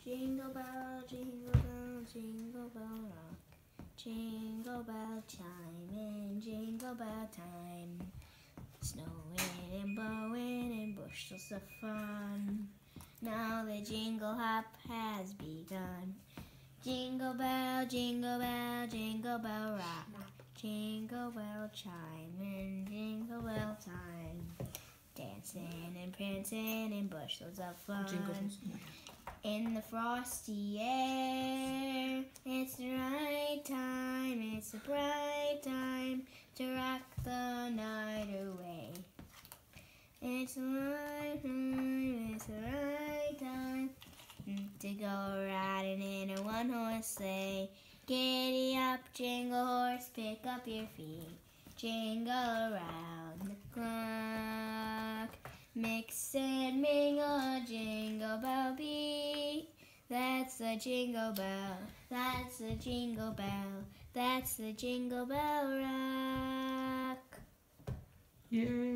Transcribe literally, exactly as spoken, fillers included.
Jingle bell, jingle bell, jingle bell rock. Jingle bell chime in jingle bell time. Snowing and blowing and bushels of fun. Now the jingle hop has begun. Jingle bell, jingle bell, jingle bell rock. Jingle bell chime in jingle bell time. Dancing and prancing and bushels of fun. Jingles. In the frosty air, it's the right time, it's the bright time to rock the night away. It's the right time, it's the right time to go riding in a one-horse sleigh. Giddy up, jingle horse, pick up your feet, jingle around the clock. Mix and mingle, jingle bell beat. That's the jingle bell, that's the jingle bell, that's the jingle bell rock. Yay!